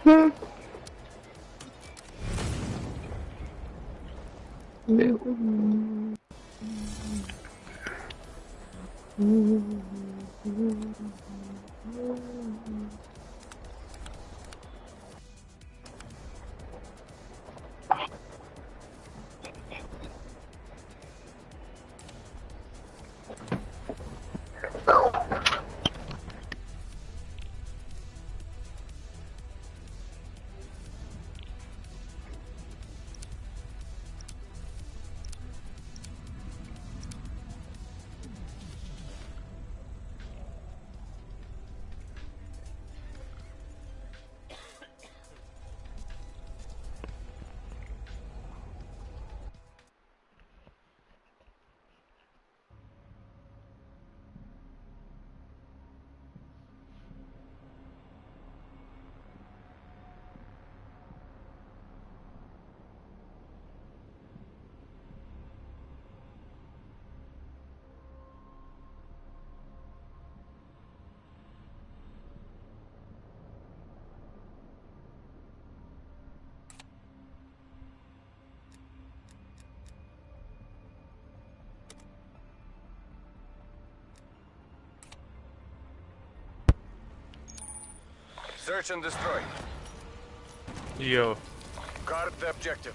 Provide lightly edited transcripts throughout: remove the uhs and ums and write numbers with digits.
Search and destroy. Yo. Guard the objective.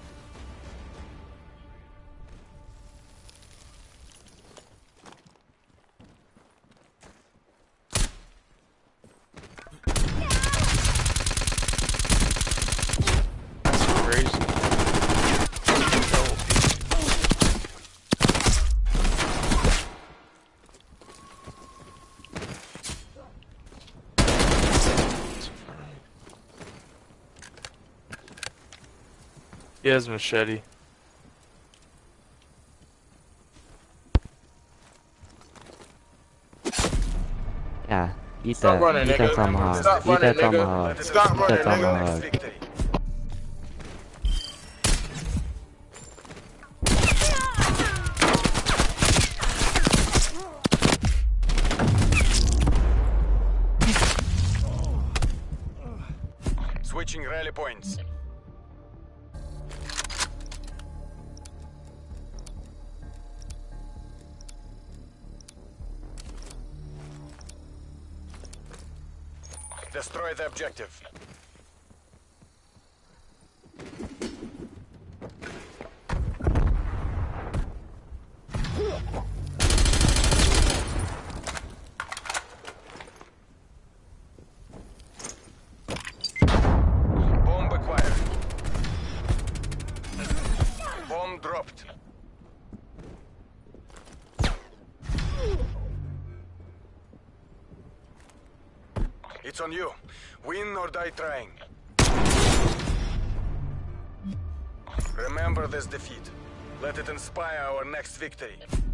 Crazy. He has a machete. Yeah, eat Stop that. running, Eat that nigga. tomahawk. Stop Eat running, that nigga. tomahawk. Stop Eat running, that nigga. tomahawk. Switching rally points. Destroy the objective. Bomb acquired. Bomb dropped. It's on you. Win or die trying. Remember this defeat. Let it inspire our next victory.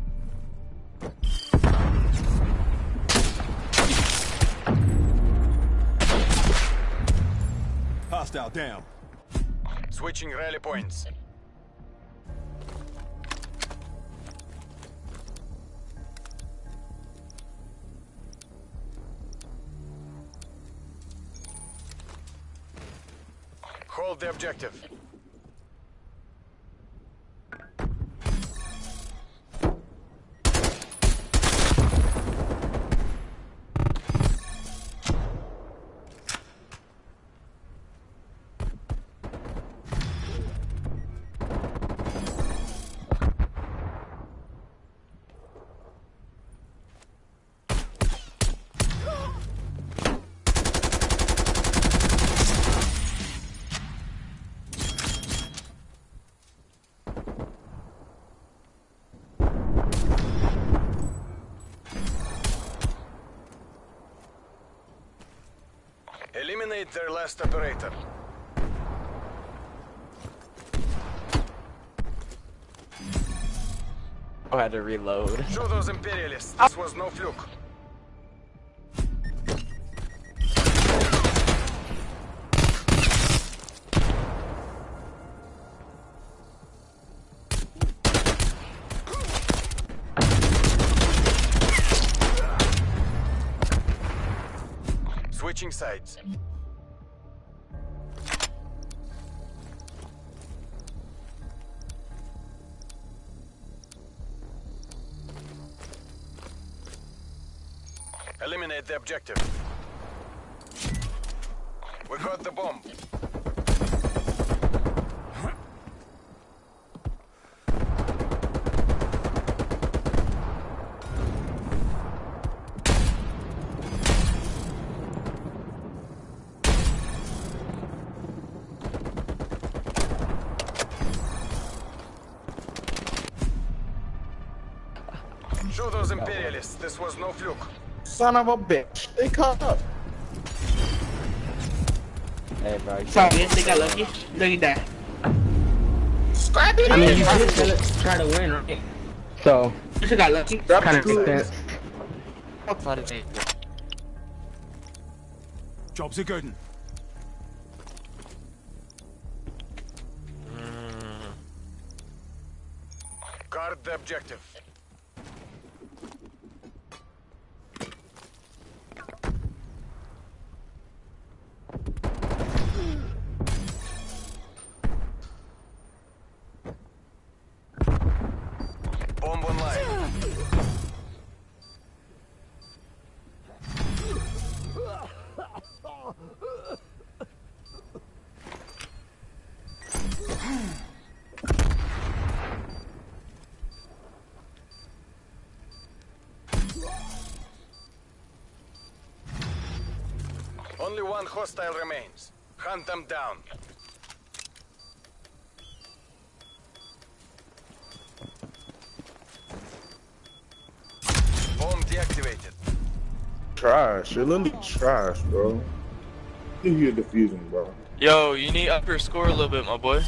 Hostile down. Switching rally points. Hold the objective. Eliminate their last operator. I had to reload. Show those imperialists. This was no fluke. Switching sides. Eliminate the objective. We got the bomb. Show those imperialists this was no fluke. Son of a bitch. They caught up. Hey, bro. Sorry, they got lucky. Look at that. Scrappy. I mean, you just try to win, right? So, you just got lucky. Kind of makes sense. Job's a good one. Guard the objective. Bomb online. Only one hostile remains. Hunt them down. Bomb deactivated. Trash. You're literally trash, bro. You're diffusing, bro. Yo, you need up your score a little bit, my boy.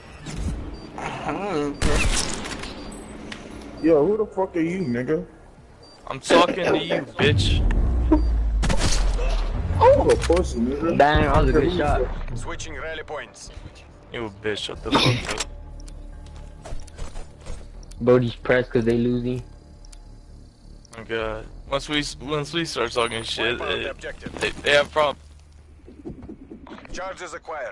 Yo, who the fuck are you, nigga? I'm talking to you, bitch. Oh, a pussy, nigga. Dang, that was a good shot. Switching rally points. You a bitch, shut the fuck up. Bodie's pressed because they losing. Oh god. Once we start talking shit, Wipe out the objective. they have problems. Charges acquired.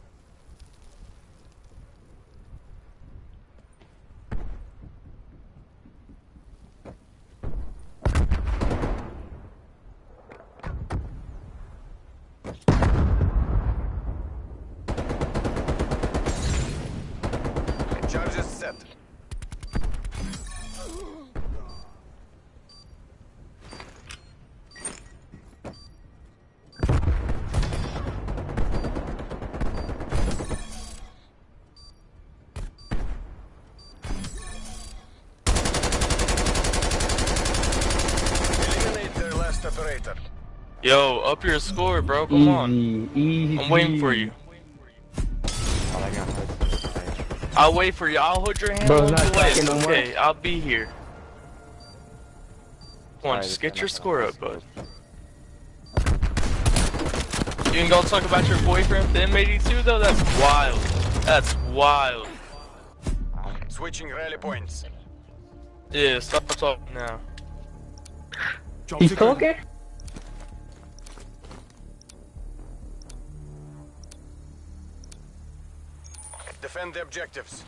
Charges set. Eliminate their last operator. Yo, up your score, bro. Come on. Easy. I'm waiting for you. Oh my god. I'll wait for you. I'll hold your hand Bro, along not the way. It's talking no more. okay. I'll be here. Come on, Alright, just this get your time score I'm up, bud. You can go talk about your boyfriend to M82 though? That's wild. That's wild. Switching rally points. Yeah, stop talking now. He's talking? Defend the objectives.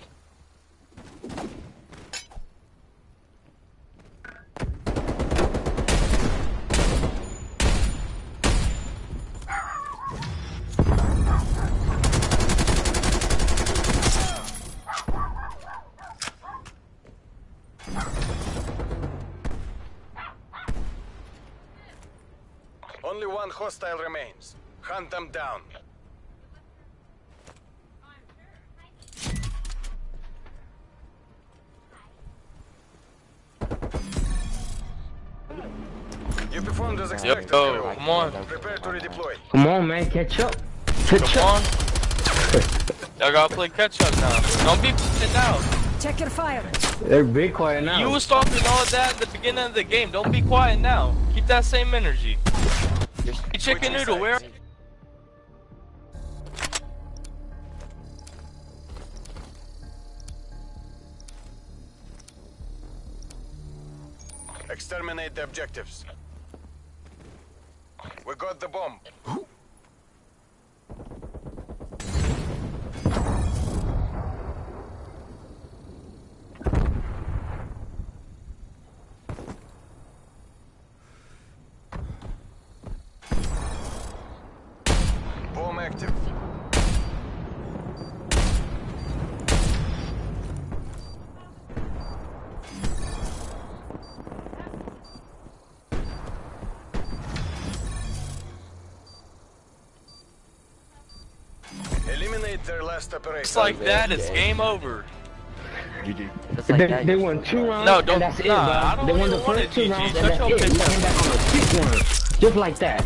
Only one hostile remains. Hunt them down. You performed as expected. Yo, Kilo. come on. Prepare to redeploy. Come on, man, catch up. Catch Come up. on. Y'all gotta play catch up now. Don't be f***ing out. Check your fire. They're big quiet now. You was talking all that at the beginning of the game. Don't be quiet now. Keep that same energy. Hey, Chicken Noodle, where? Exterminate the objectives. We got the bomb. Keep their last operation. Just like that, it's game over. GG. Just like that. They won 2 rounds. No, don't. And that's it, Nah, bro. I don't They won even the want first it, 2 GG. rounds, Shut and that's your it. They bitch came back on the 6th one, just like that.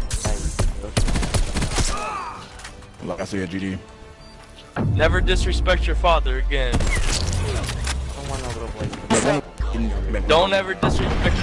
Like I said, GD. Never disrespect your father again. I don't want no little boy. Don't ever disrespect.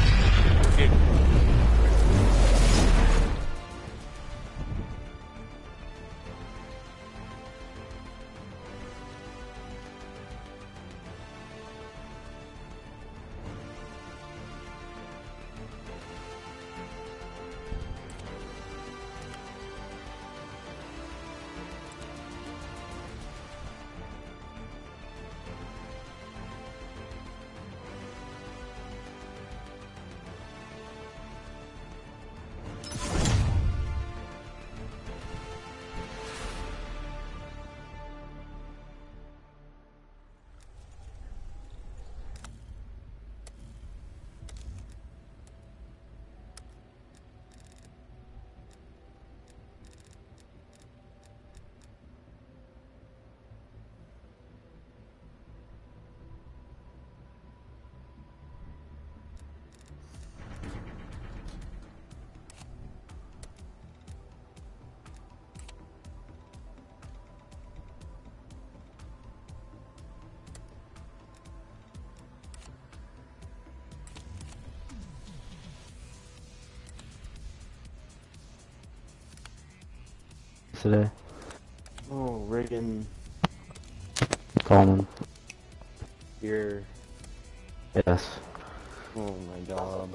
Today. Oh, Reagan. Coleman. Here. Yes. Oh my god.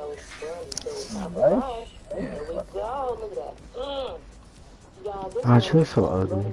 Oh, she looks so ugly.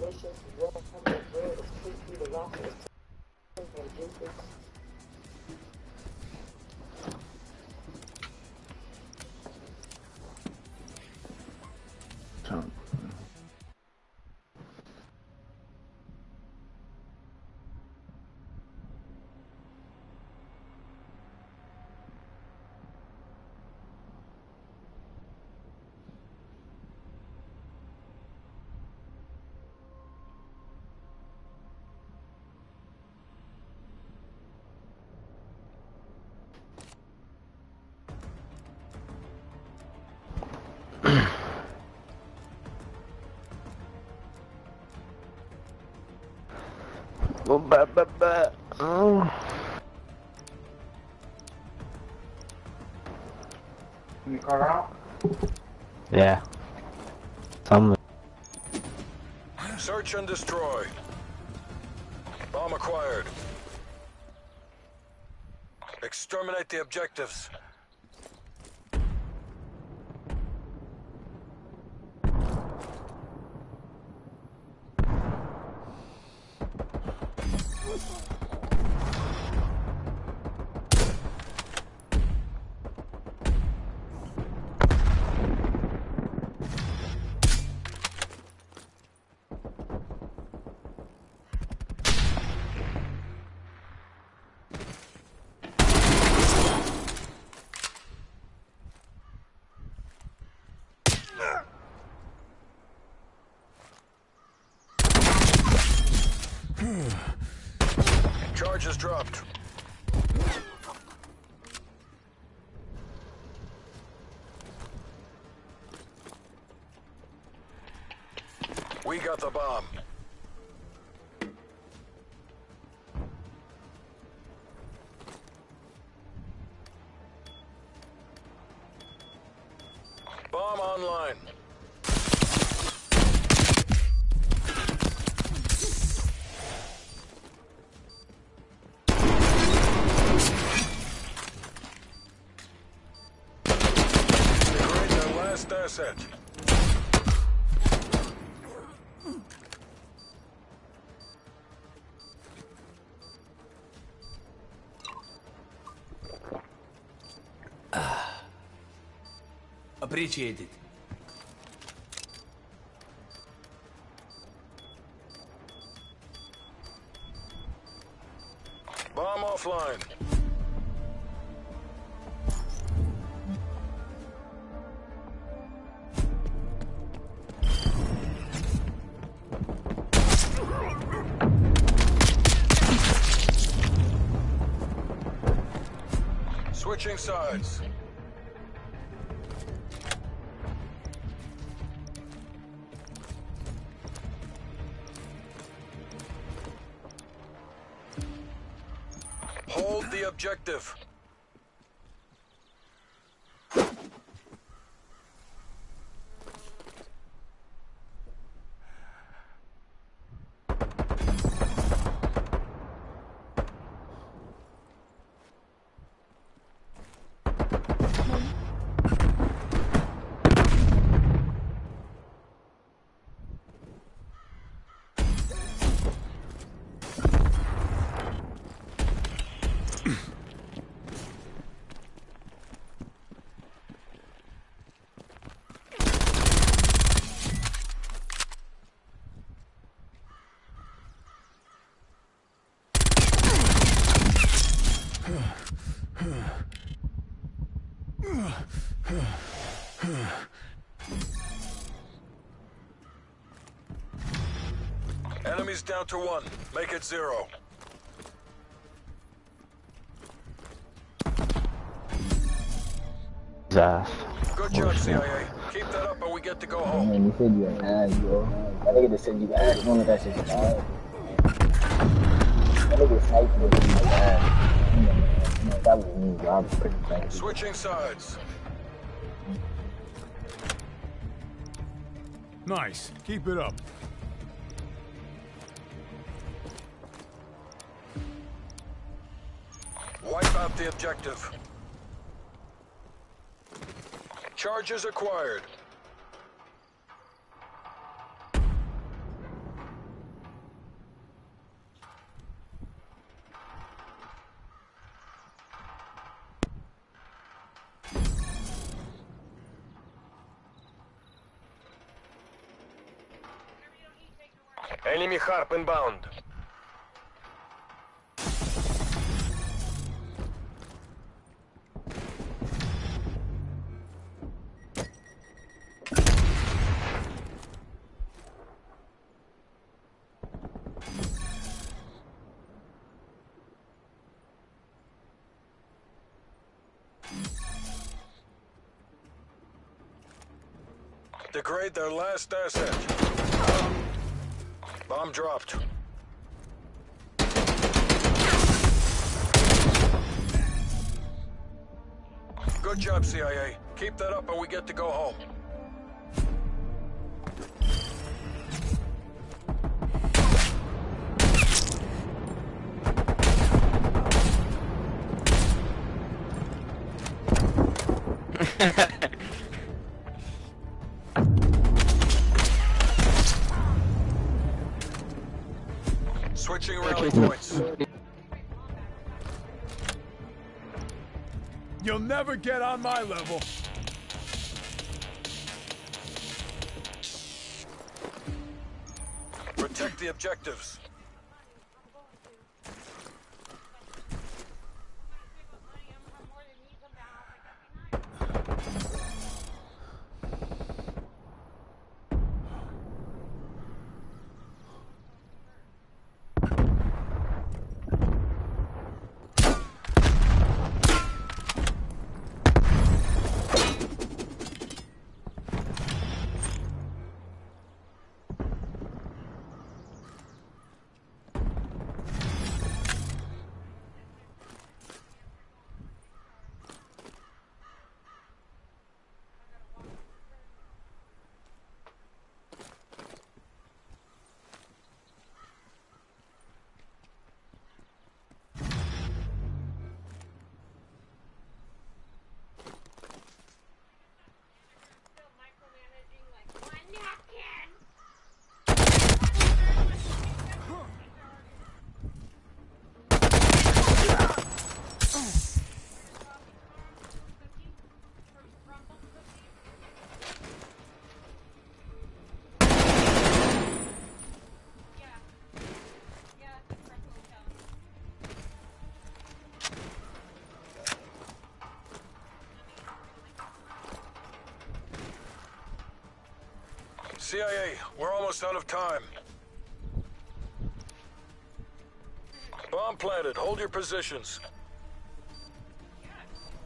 Yeah. Some. Search and destroy. Bomb acquired. Exterminate the objectives. Charges dropped. We got the bomb. Bomb online. Asset. Appreciated. Bomb offline. Switching sides. Hold the objective. Enemies down to 1. Make it 0. His ass. Good job, CIA. Keep that up and we get to go home. Man, you said you an ass, bro. That nigga just said you ass. One of that shit's ass. That nigga sniped me with my ass. You know, that was me, bro. I was pretty thankful. Switching sides. Nice. Keep it up. Wipe out the objective. Charges acquired. Enemy harp inbound. Degrade their last asset. Bomb dropped. Good job, CIA. Keep that up and we get to go home. Switching rally points. You'll never get on my level. Protect the objectives. CIA, we're almost out of time. Bomb planted. Hold your positions.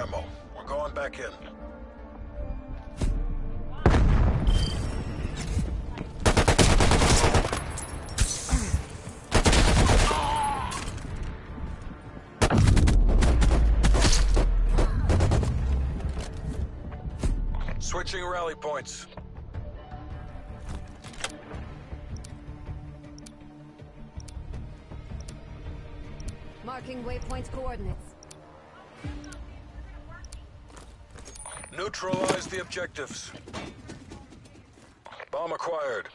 ammo. We're going back in. Switching rally points. Marking waypoint coordinates. Neutralize the objectives. Bomb acquired.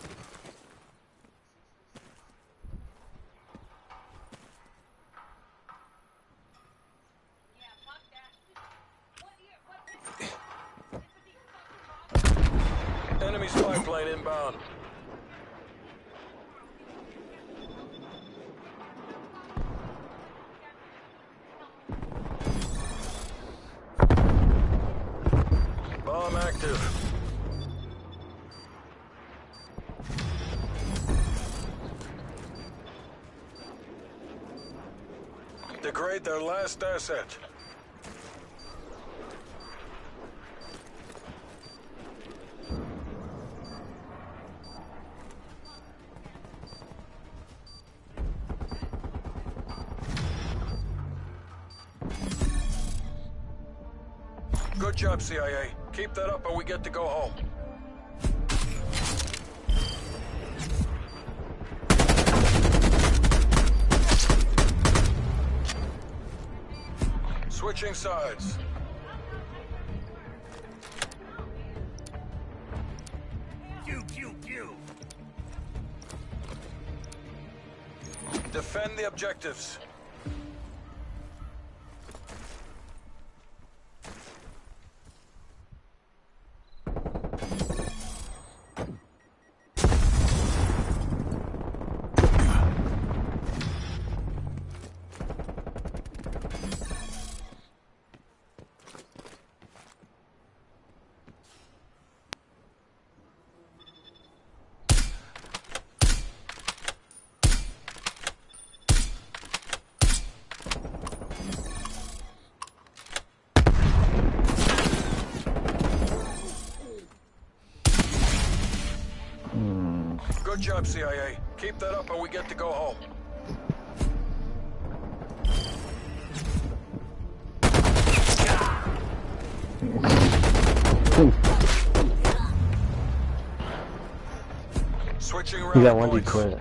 Enemy spy plane inbound. Bomb active. Degrade their last asset. Good job, CIA. Keep that up and we get to go home. Switching sides. Defend the objectives. Good job, CIA. Keep that up and we get to go home. Switching You rally got one points. quit.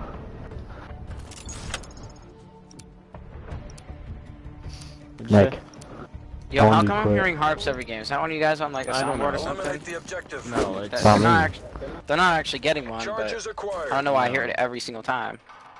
Nick. Yo, how Only come I'm quit. hearing harps every game? Is that one of you guys on like a soundboard or something? Eliminate the objective. No, it's They're me. they're not actually getting one, but Charges acquired. I don't know why I hear it every single time.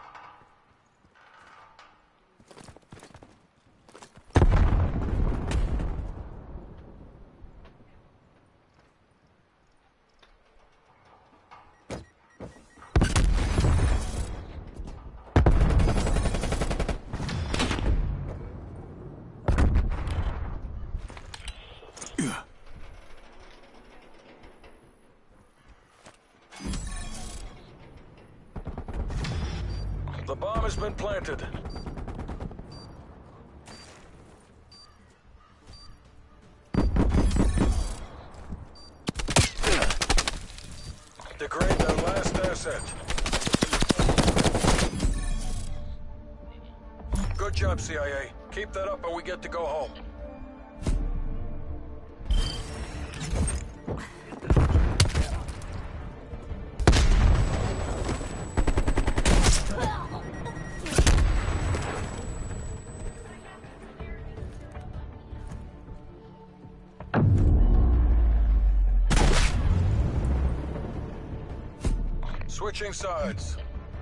The bomb has been planted. Degrade their last asset. Good job, CIA. Keep that up and we get to go home. Switching sides.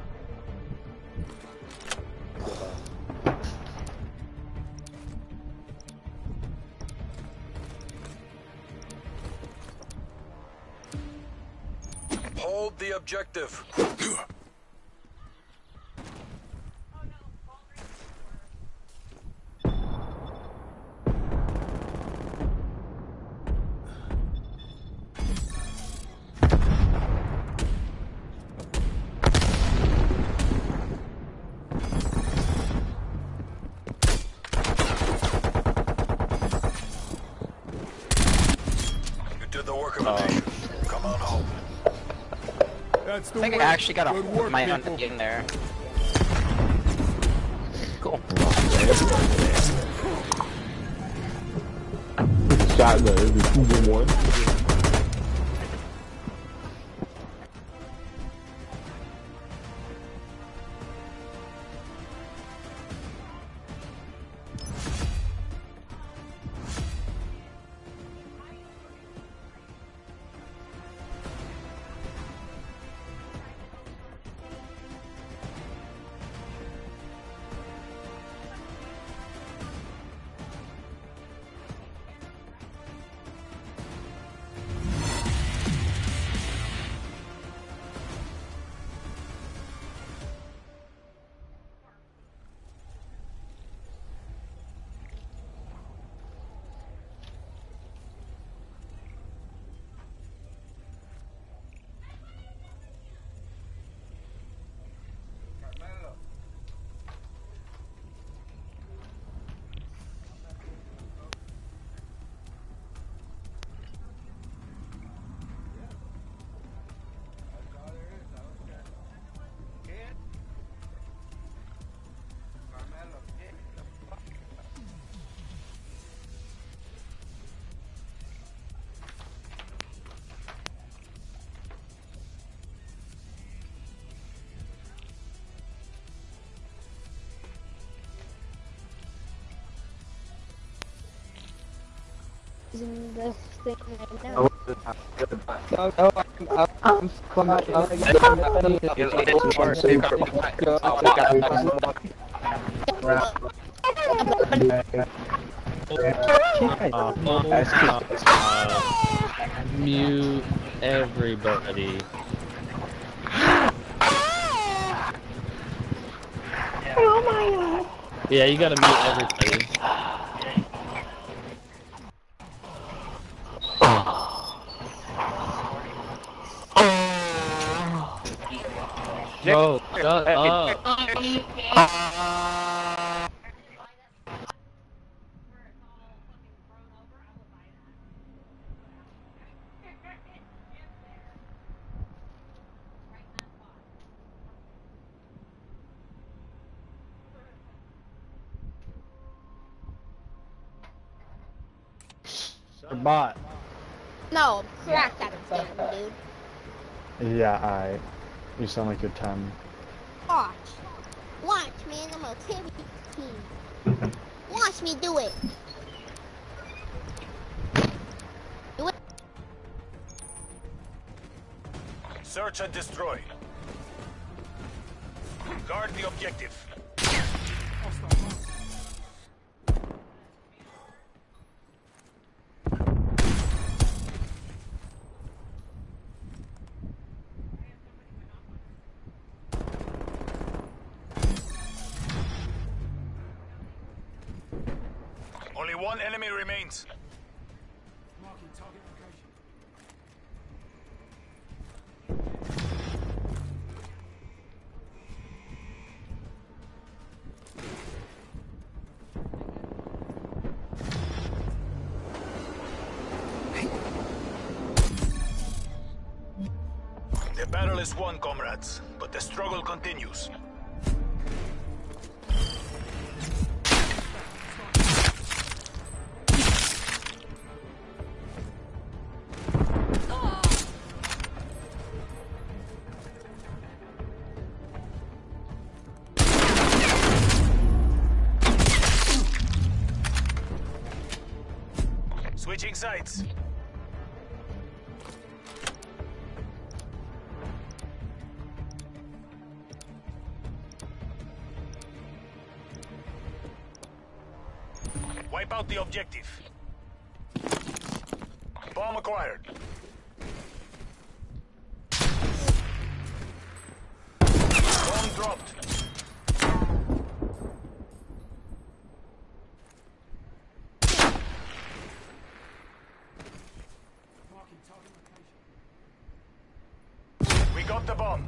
Hold the objective. That's the I think I way. actually got Good work, my people. own in there. Cool. Shot there. It'd be 2-1. In the thing right now. Mute everybody. Oh my god. Yeah, you gotta mute everybody. Bro, shut up. Bot. No, crack that thing, dude. Yeah, you sound like you're 10. Watch. Watch, man. I'm a TV team. Watch me do it. Do it. Search and destroy. Guard the objective. Only one enemy remains. Marking target location. The battle is won, comrades, but the struggle continues. Switching sides. Wipe out the objective. Bomb acquired. Bomb dropped. Marking target location. We got the bomb.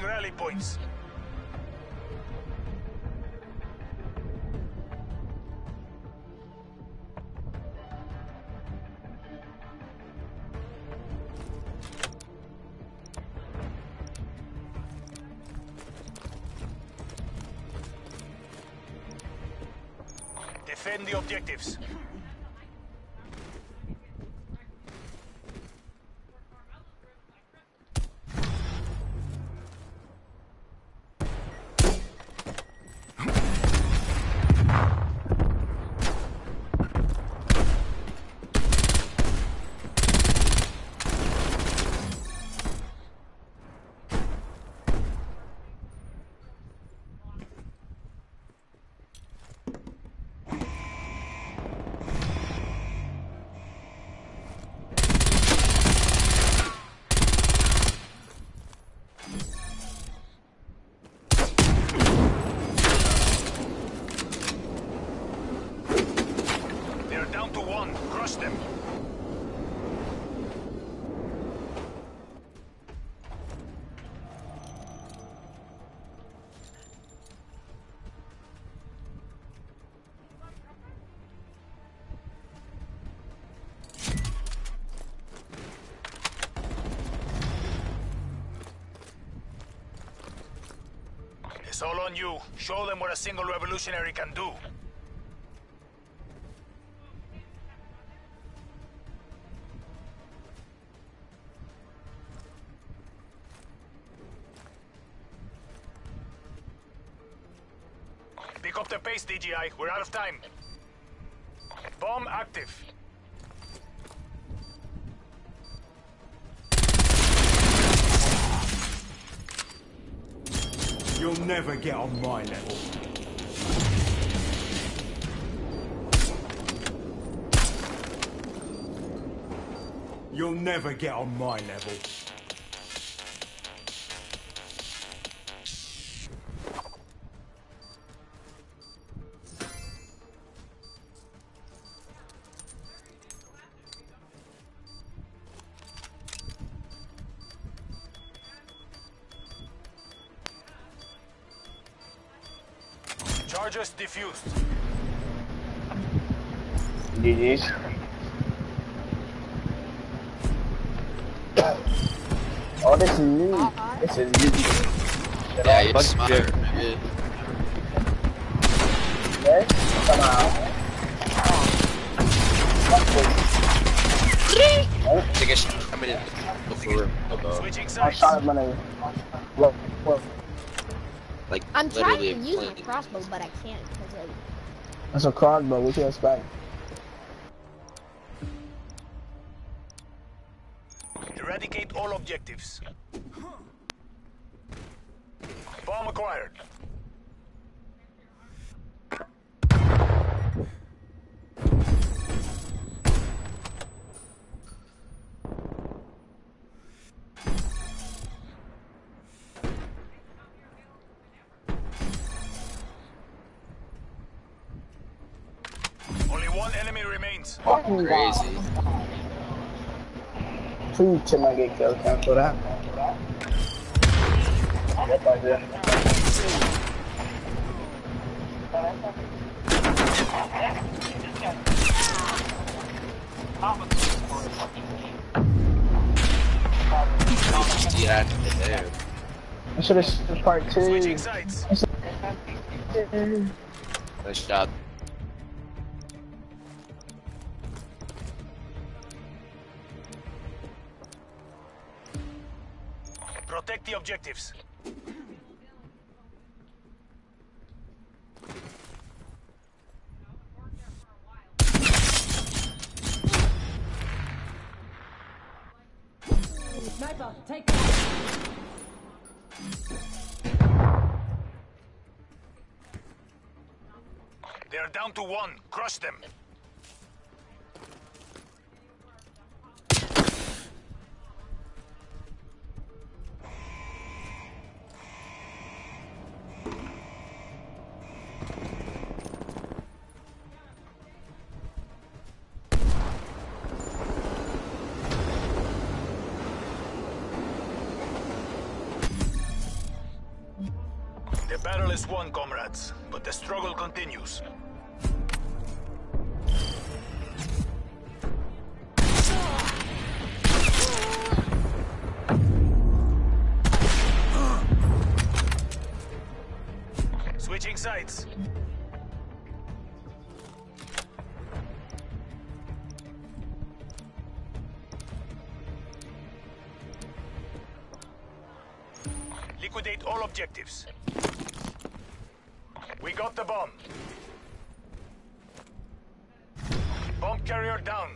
rally points. Defend the objectives. Crush them. It's all on you. Show them what a single revolutionary can do. Pick up the pace, DGI. We're out of time. Bomb active. You'll never get on my level. You'll never get on my level. Charges defused. GG's. Oh, this is new. This is new. Yeah, you're smart. Okay, come on. Take a shot. I'm in. Go for real. Switching I sides. shot him money. Look. Like, I'm trying to literally use my playing. crossbow, but I can't because of... That's a crossbow. What you expect? Eradicate all objectives. Bomb acquired. Only one enemy remains. Fucking Crazy. Please should not get killed. Cancel that. Yep, I did. Yeah, there. I should have shot part 2. Switching sides. Nice job. Protect the objectives. Sniper, take They're down to one. Crush them. battle is won, comrades, but the struggle continues. Switching sides. Liquidate all objectives. We got the bomb. Bomb carrier down.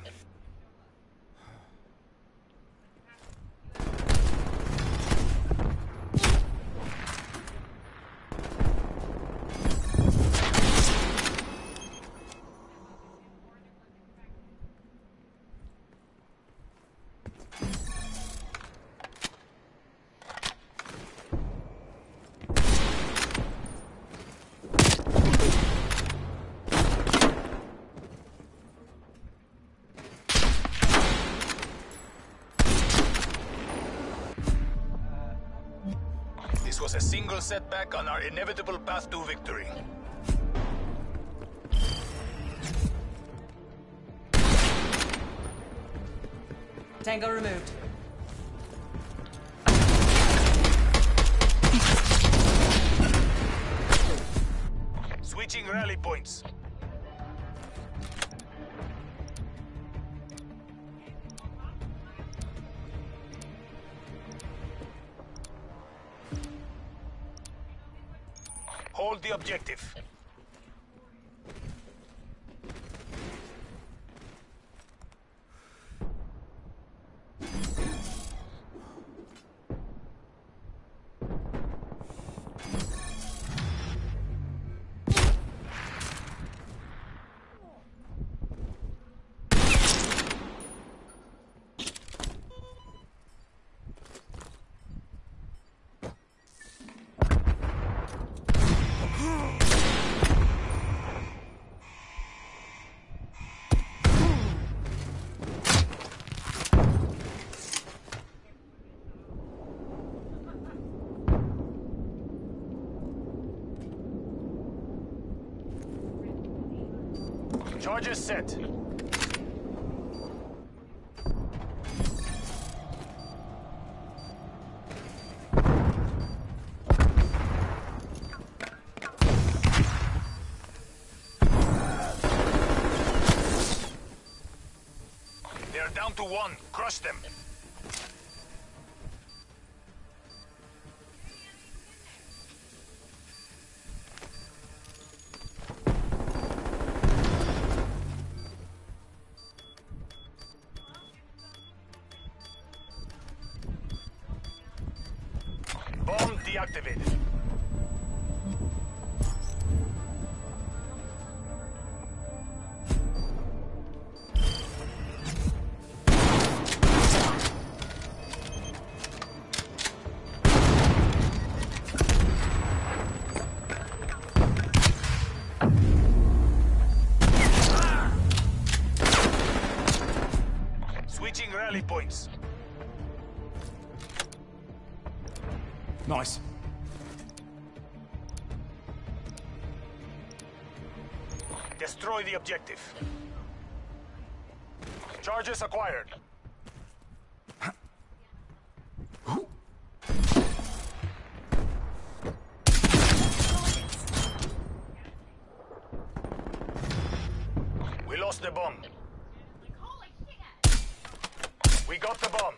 This was a single setback on our inevitable path to victory. Tango removed. Switching rally points. Hold the objective. Charges set. They're down to one. Crush them. Bomb deactivated. Switching rally points. Nice. Destroy the objective. Charges acquired. We lost the bomb. We got the bomb.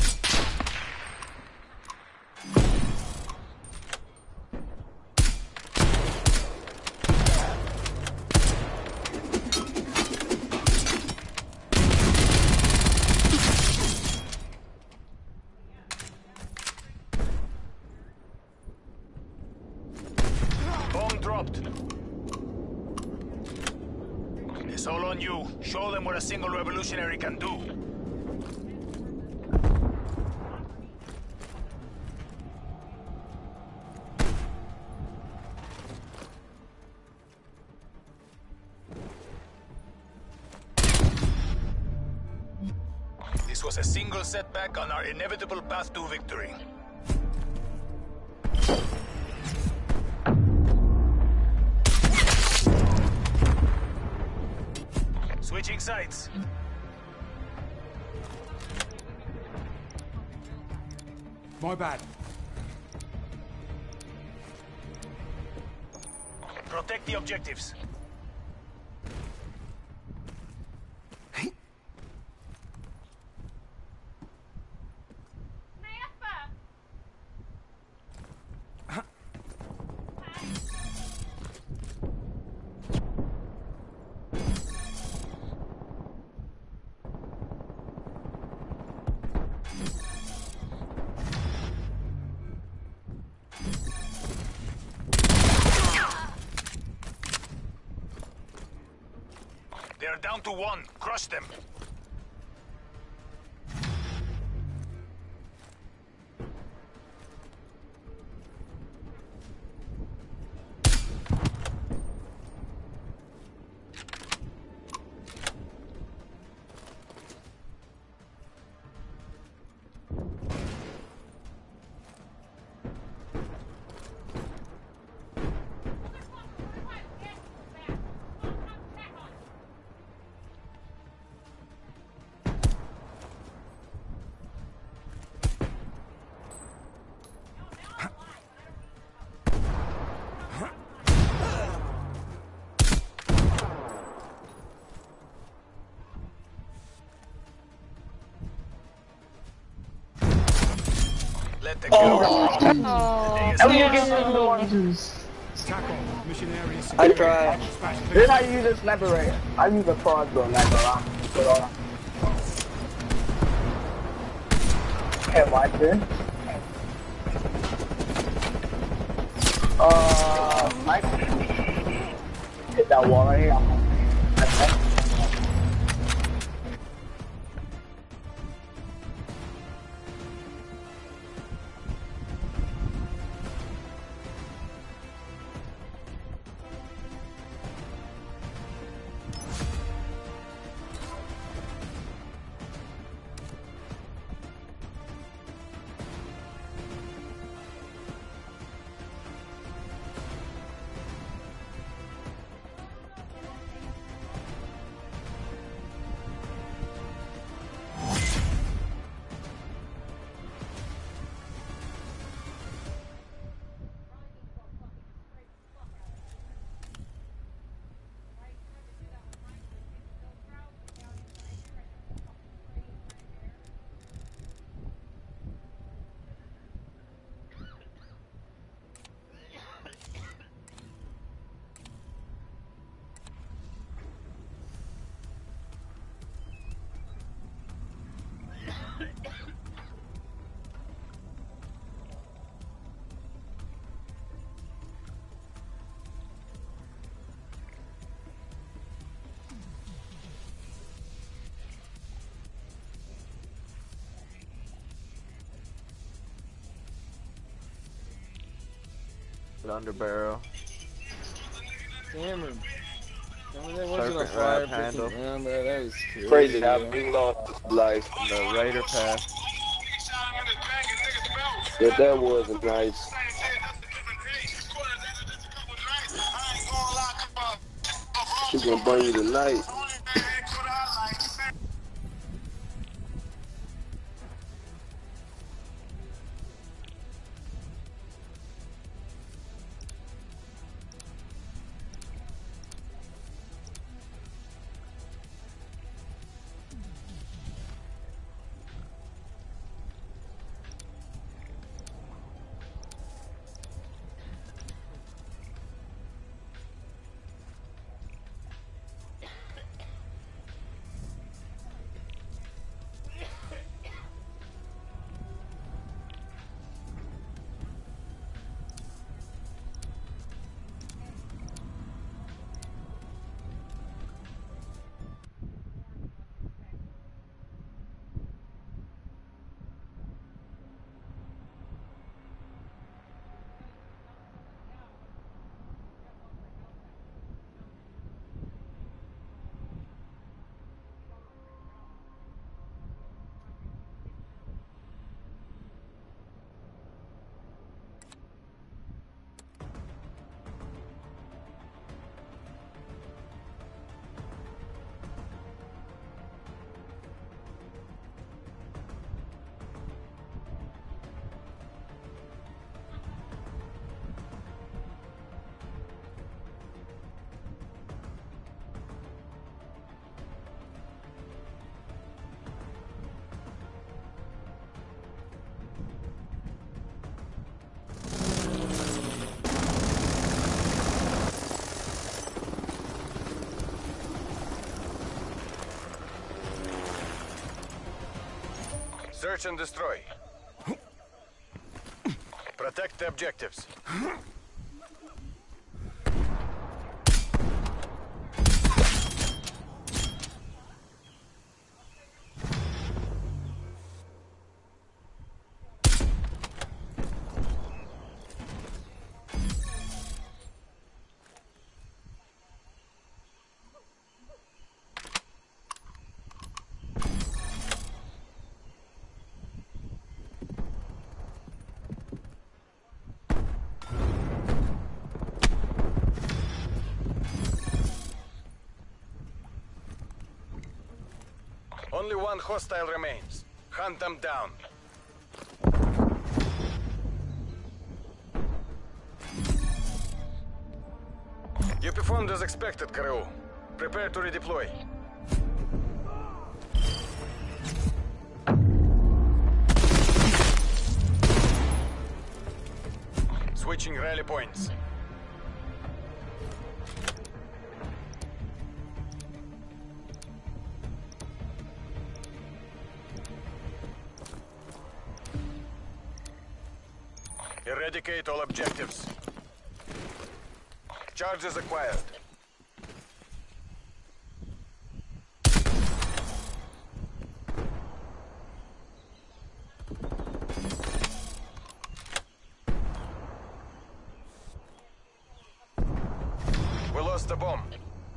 Bomb dropped. It's all on you. Show them what a single revolutionary can do. This was a single setback on our inevitable path to victory. Switching sides. My bad. Protect the objectives. They're down to one. Crush them. Let the kill go. Tackle. Missionary. I tried. Then I use a sniper rifle. I use a crossbow, not the Can't watch it. I hit that wall right here. Underbarrel. Damn it. That wasn't a fire handle. Man, that was Crazy how we lost life in the Raider pass. Yeah, that was nice. She's gonna burn you tonight. Search and destroy. Protect the objectives. Only one hostile remains. Hunt them down. You performed as expected, Kareu. Prepare to redeploy. Switching rally points. Eradicate all objectives. Charges acquired. We lost the bomb.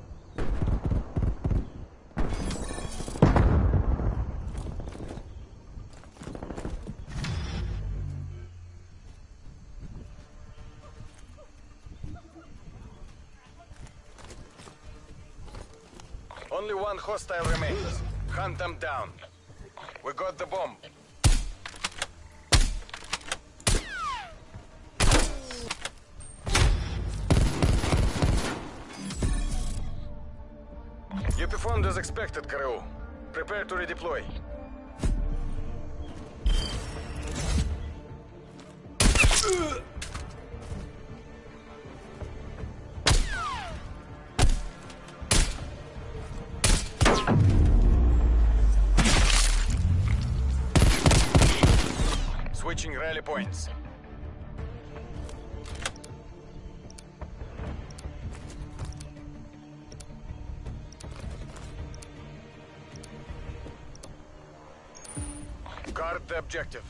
Only one hostile remains. Hunt them down. We got the bomb. You performed as expected, Kareu. Prepare to redeploy. Switching rally points. Guard the objective.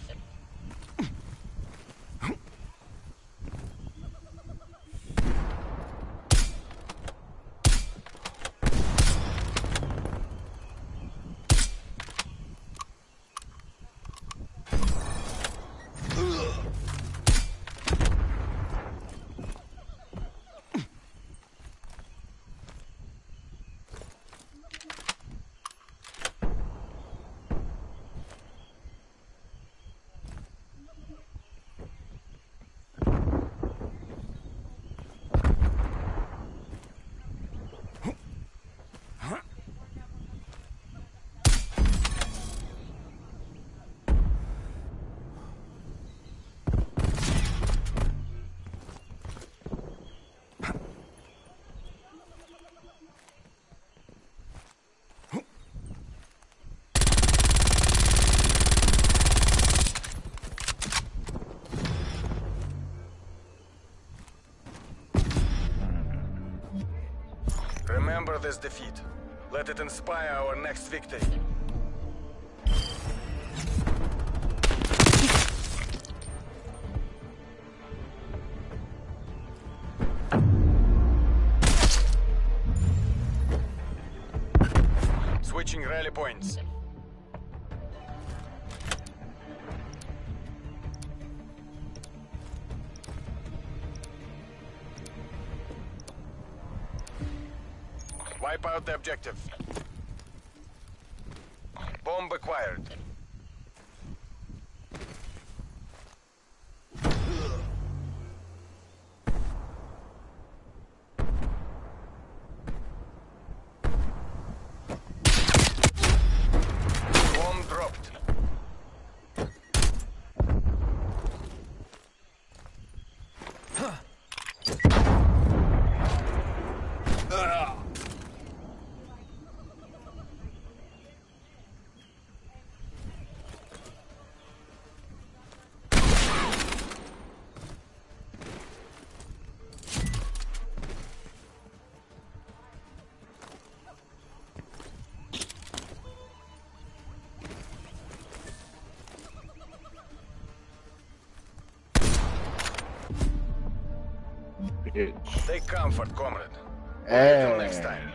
Remember this defeat. Let it inspire our next victory. Switching rally points. Wipe out the objective. Bomb acquired. Bomb dropped. Itch. Take comfort, comrade. Hey. Until next time.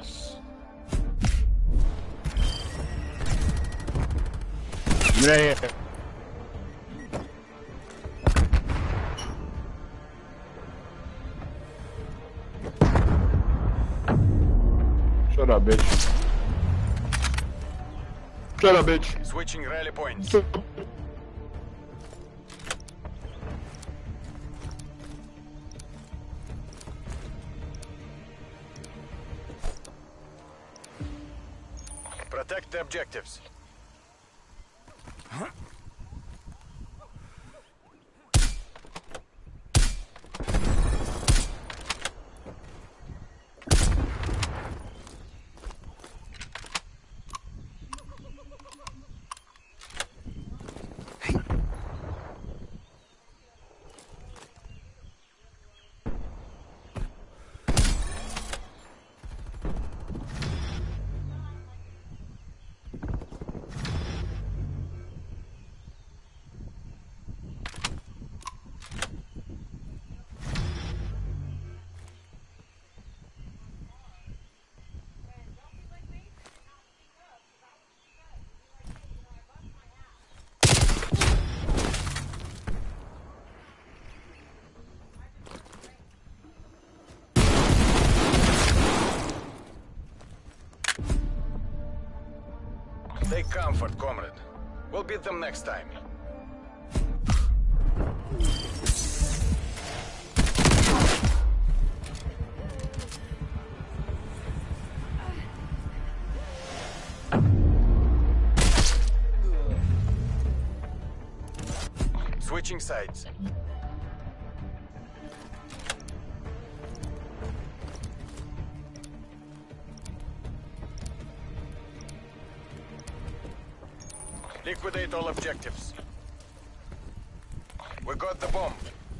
Yeah. Shut up, bitch. Shut up, bitch. Switching rally points. Protect the objectives. Take comfort, comrade. We'll beat them next time. Switching sides. Liquidate all objectives. We got the bomb.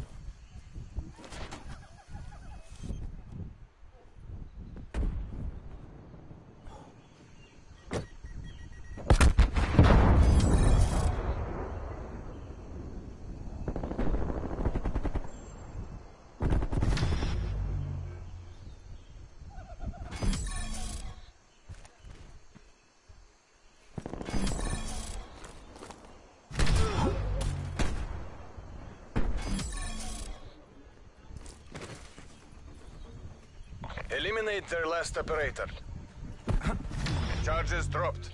Eliminate their last operator. Charges dropped.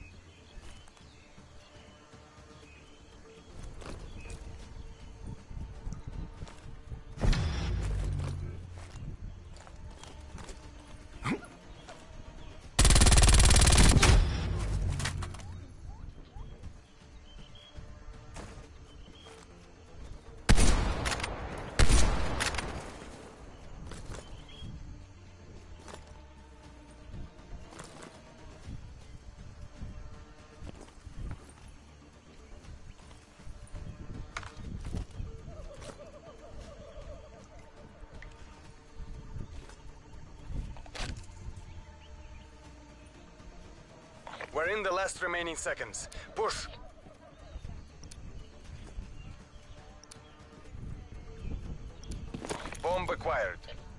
We're in the last remaining seconds. Push! Bomb acquired.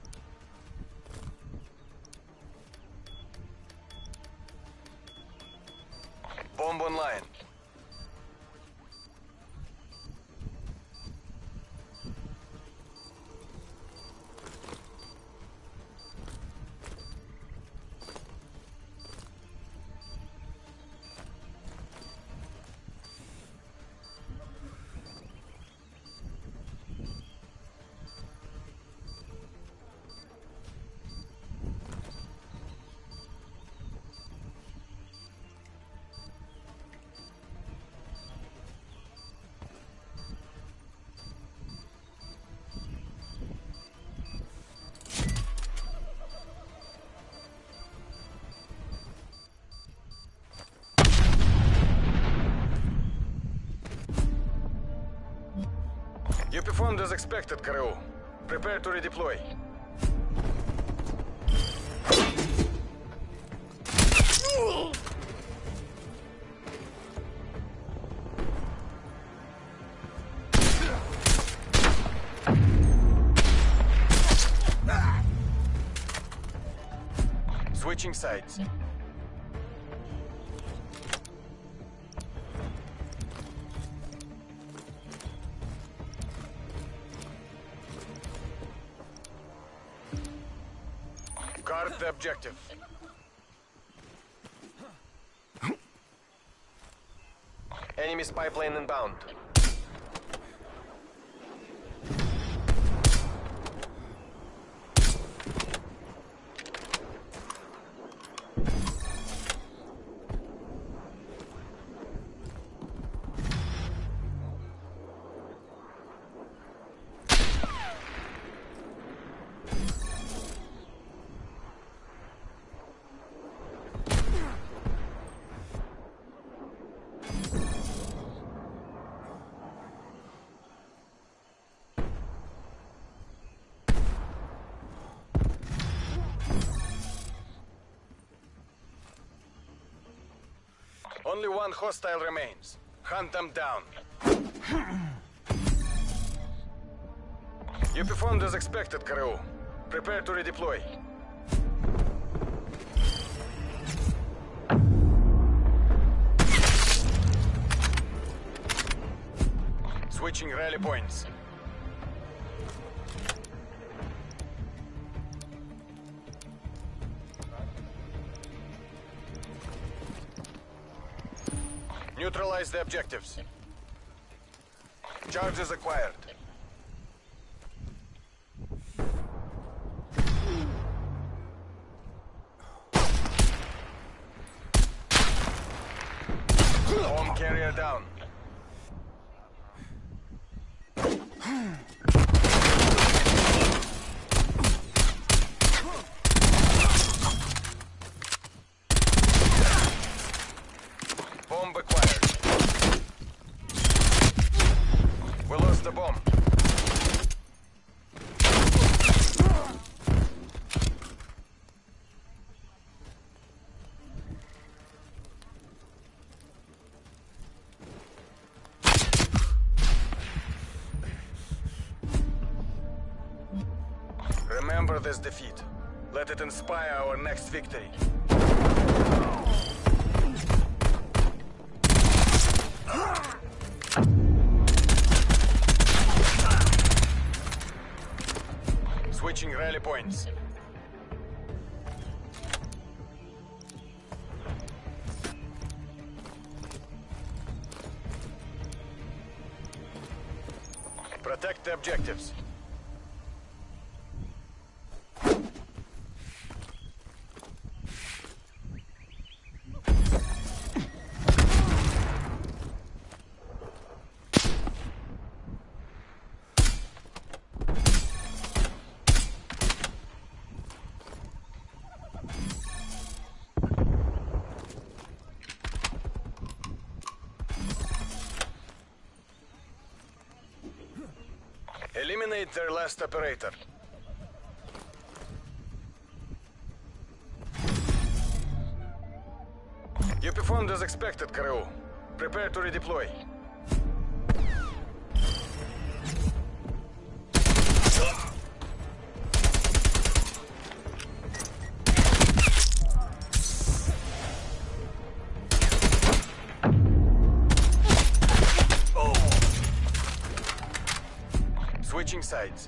Bomb online. You performed as expected, Karoo. Prepare to redeploy. Switching sides. Guard the objective. Enemy spy plane inbound. Only one hostile remains. Hunt them down. You performed as expected, Karoo. Prepare to redeploy. Switching rally points. Neutralize the objectives. Charges acquired. Bomb carrier down. Bomb acquired. We lost the bomb. Remember this defeat. Let it inspire our next victory. Switching rally points. Protect the objectives. Eliminate their last operator. You performed as expected, Karoo. Prepare to redeploy. Switching sides.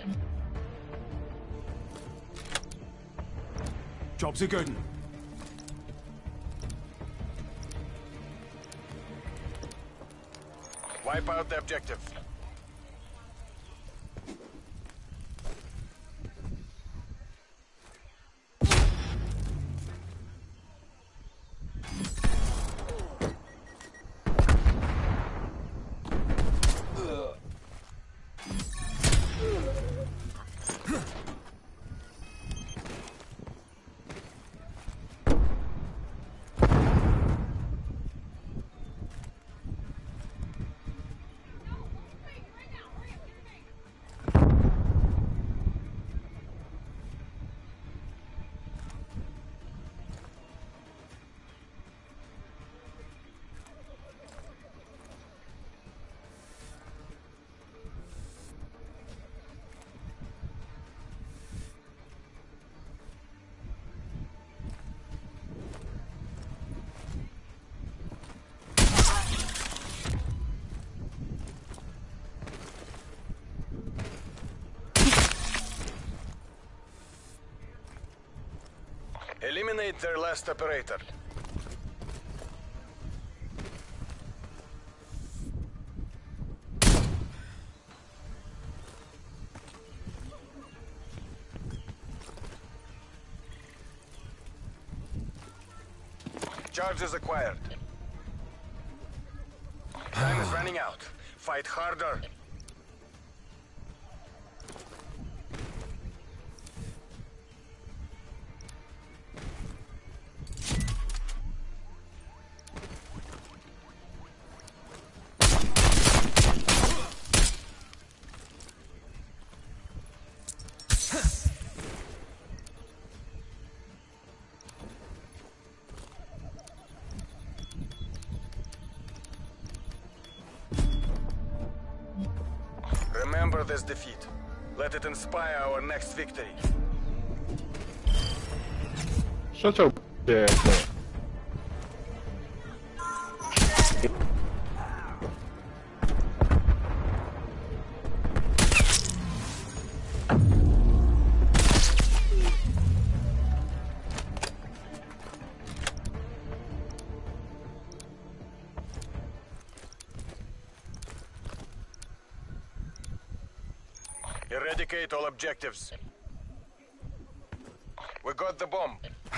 Job's a good one. Wipe out the objective. Eliminate their last operator. Charges acquired. Time is running out. Fight harder. Remember this defeat. Let it inspire our next victory. Shut your ass up. Eradicate all objectives. We got the bomb.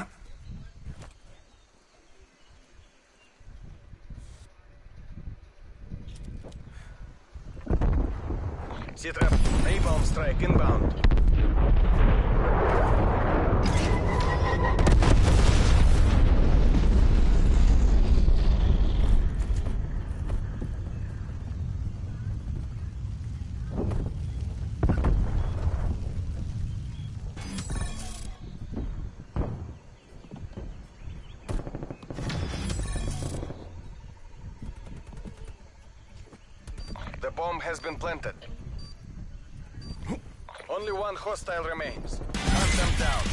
C-trap, napalm strike inbound. The bomb has been planted. Only one hostile remains. Hunt them down.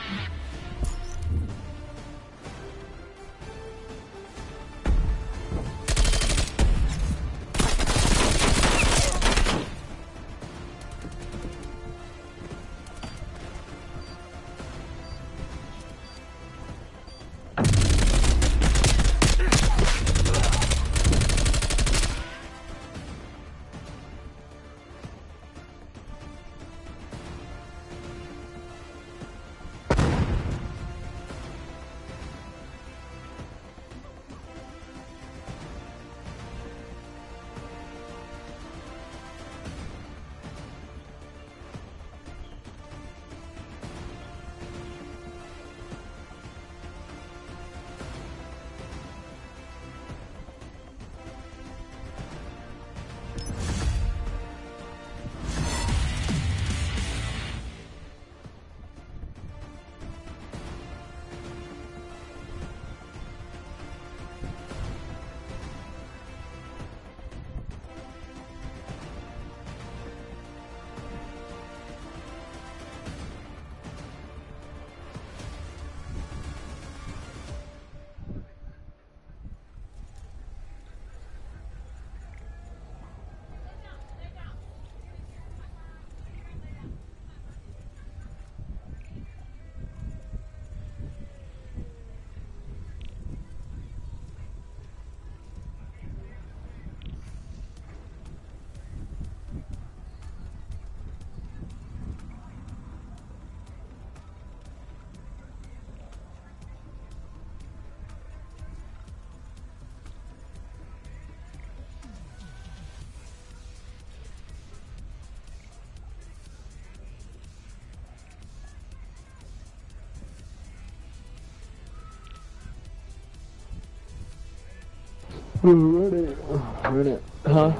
Run it. Run it. Huh?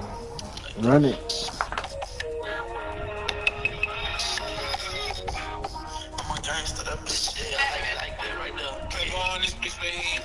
Run it. I'm a gangster, that bitch, yeah, I like that right there. Come on, this bitch right here.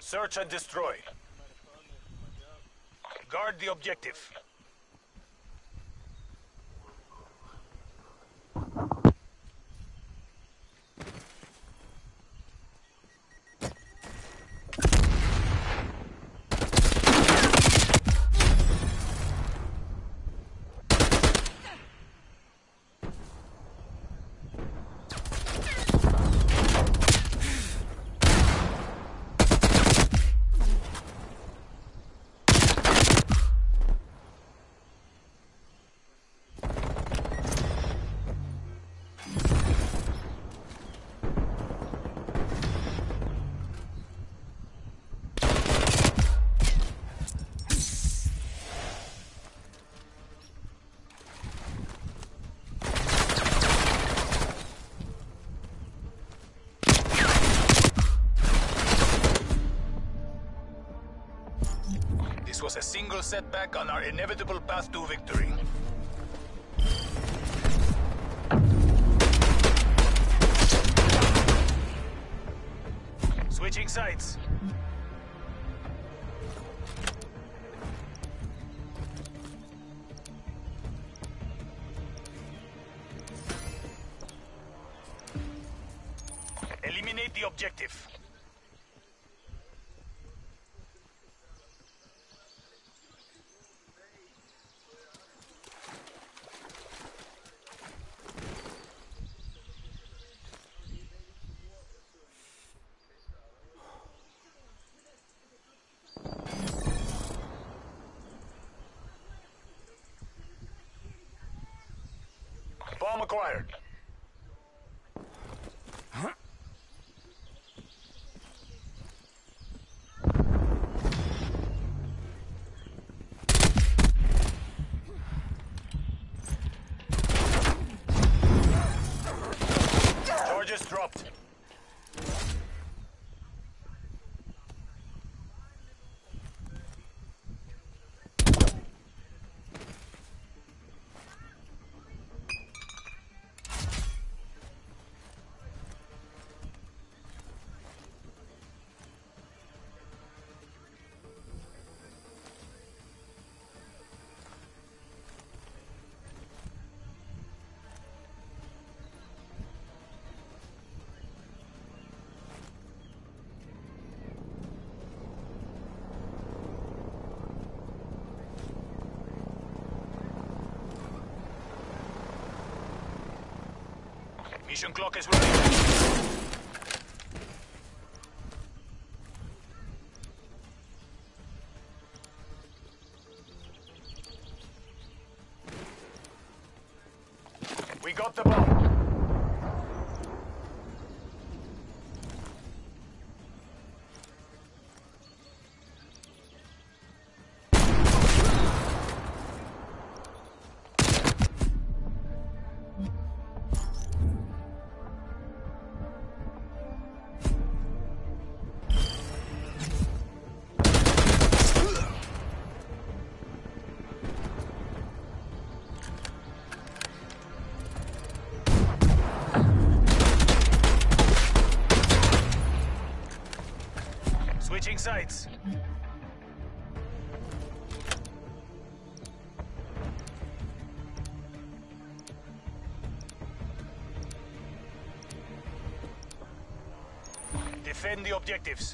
Search and destroy. Guard the objective. This was a single setback on our inevitable path to victory. Switching sides. Eliminate the objective. Bomb acquired. Charges dropped. Mission clock is running. We got the bomb. Switching sides. Defend the objectives.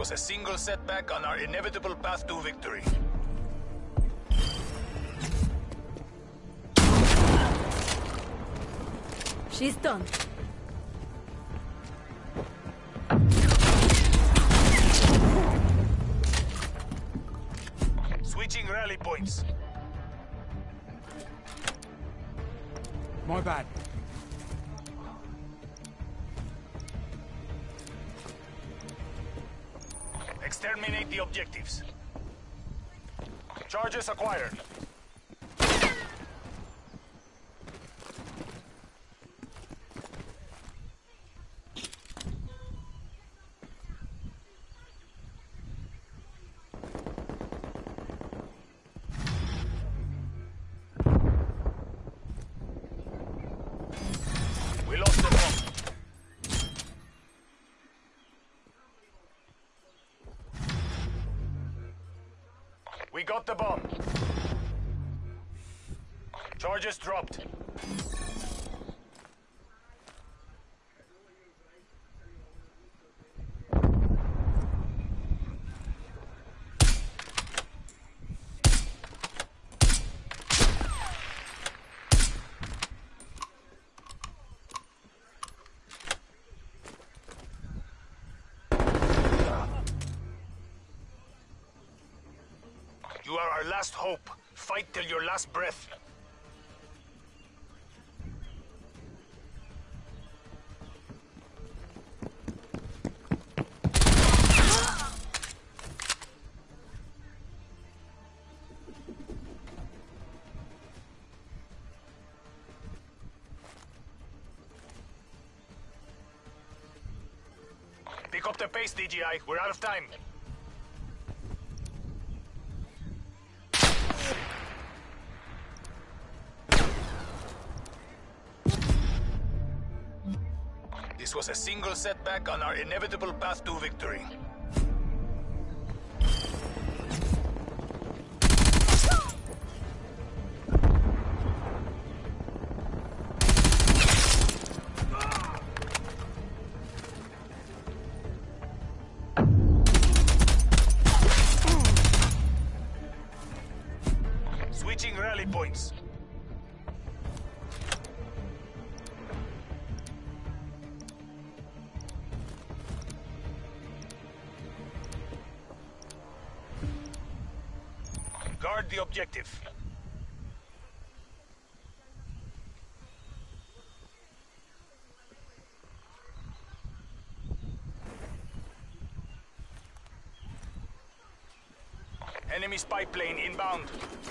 was a single setback on our inevitable path to victory. She's done. Switching rally points. My bad. Exterminate the objectives. Charges acquired. We lost the bomb. We got the bomb. Charges dropped. You are our last hope. Fight till your last breath. Pick up the pace, DGI. We're out of time. This was a single setback on our inevitable path to victory. Switching rally points. Guard the objective. Enemy spy plane inbound.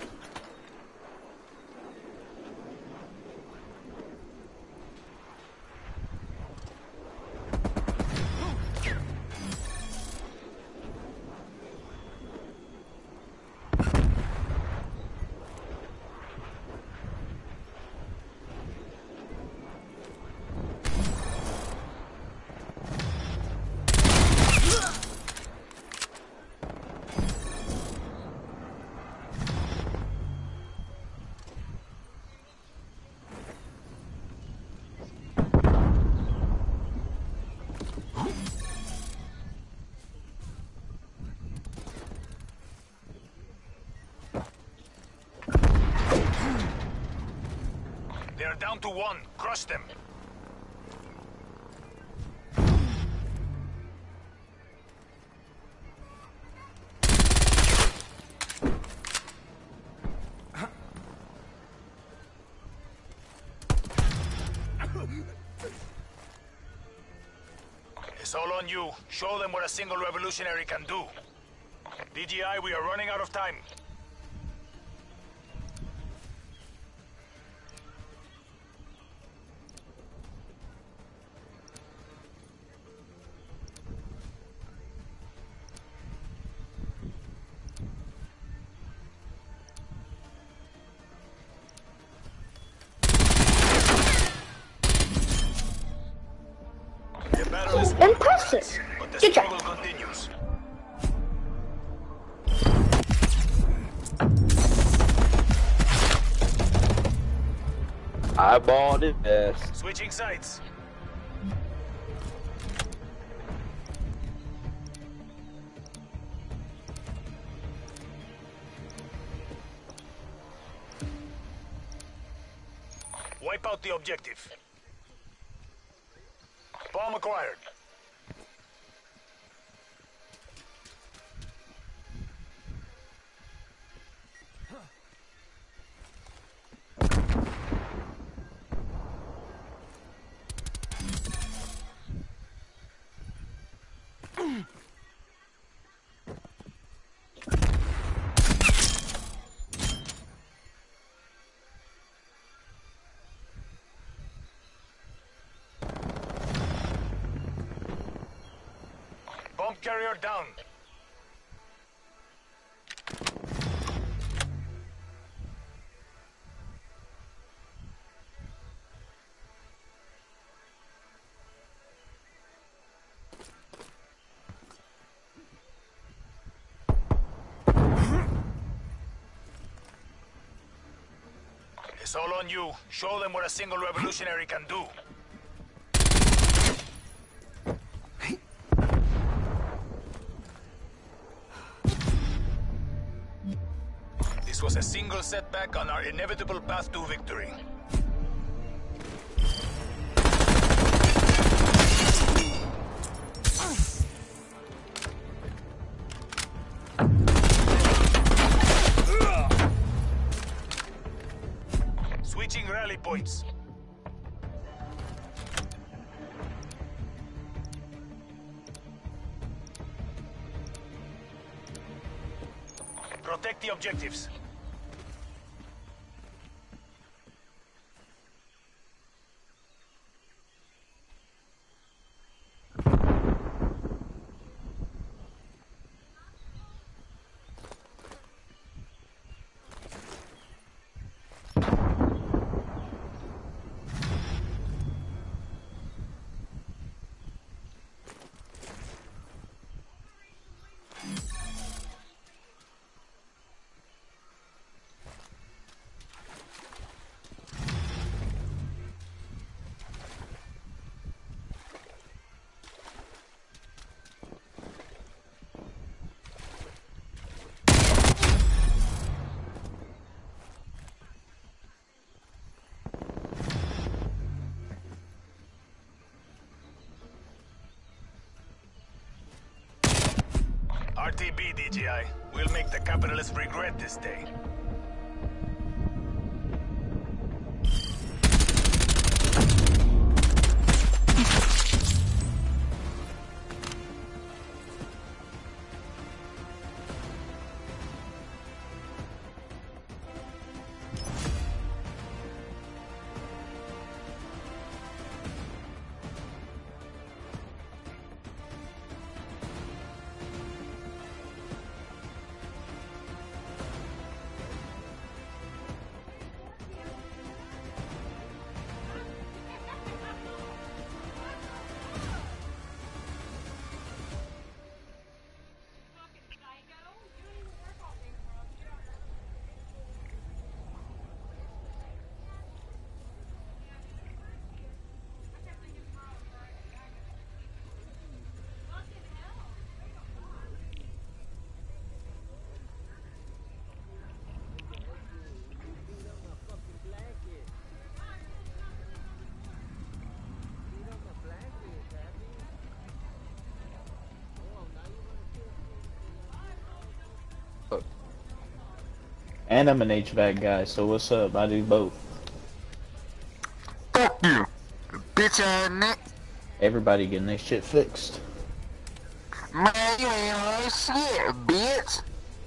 They are down to one. Crush them. It's all on you. Show them what a single revolutionary can do. DGI, we are running out of time. Impressive. But the Good job. struggle continues. I bought it. Yes. Switching sides. Wipe out the objective. Bomb acquired. Bomb carrier down. It's all on you. Show them what a single revolutionary can do. This was a single setback on our inevitable path to victory. Switching rally points. Protect the objectives. RTB, DJI. We'll make the capitalists regret this day. And I'm an HVAC guy, so what's up? I do both. Fuck you, bitch ass Nick. Everybody getting their shit fixed. Man, you ain't on shit, bitch.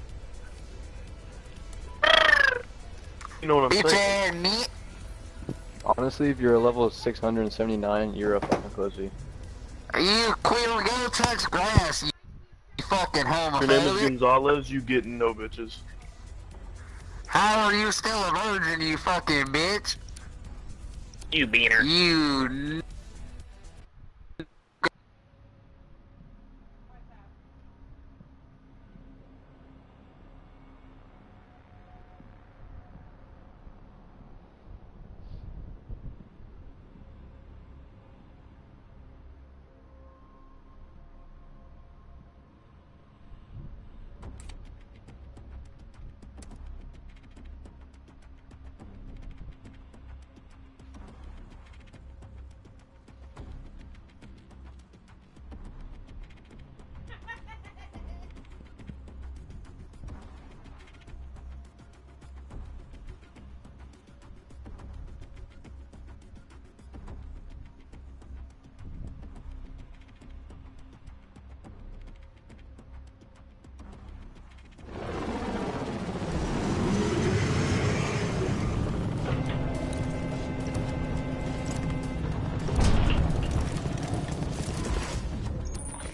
You know what I'm Bitch saying? ass Nick. Honestly, if you're a level 679, you're a fucking pussy. You quit, go touch grass, you fucking Your name is homophobe. Gonzalez, you getting no bitches. How are you still a virgin, you fucking bitch? You beaner. You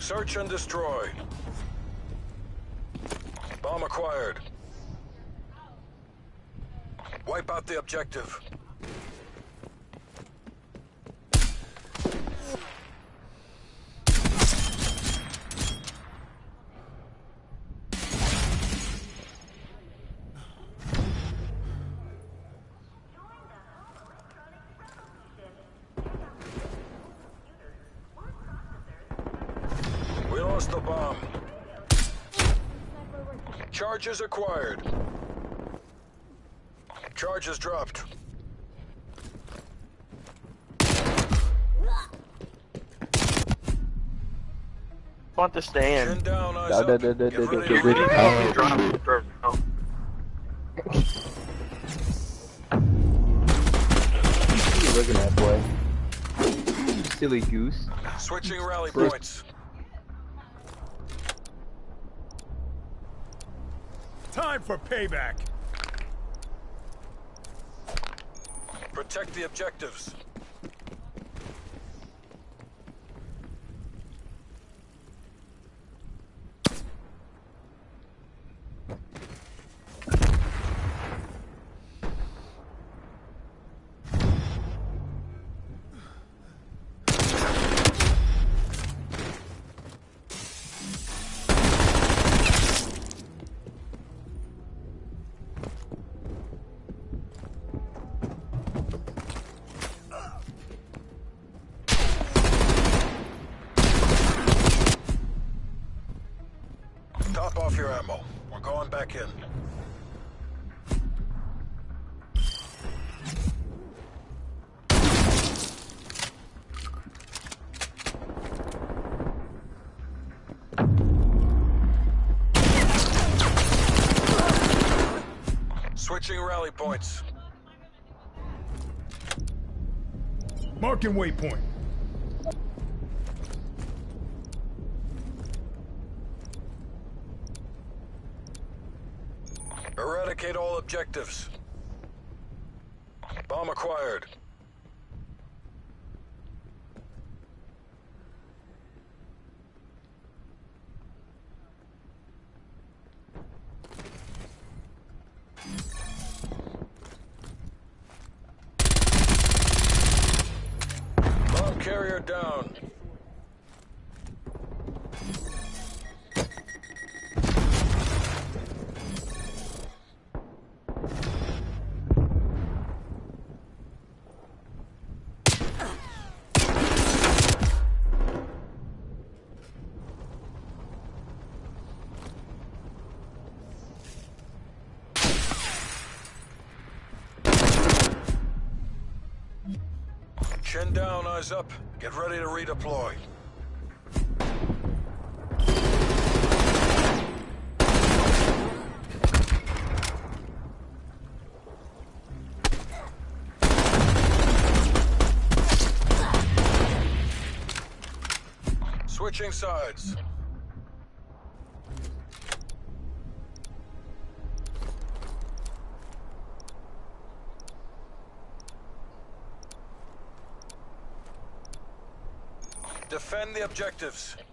Search and destroy. Bomb acquired. Wipe out the objective. We lost the bomb. Charges acquired. Charges dropped. Want to stand. Chin down, eyes up. Get ready to redeploy. What are you looking at, boy? Silly goose. Switching rally points. Time for payback. Protect the objectives. Top off your ammo. We're going back in. Switching rally points. Marking waypoint. Eradicate all objectives. Bomb acquired. Bomb carrier down. Chin down, eyes up. Get ready to redeploy. Switching sides. Defend the objectives.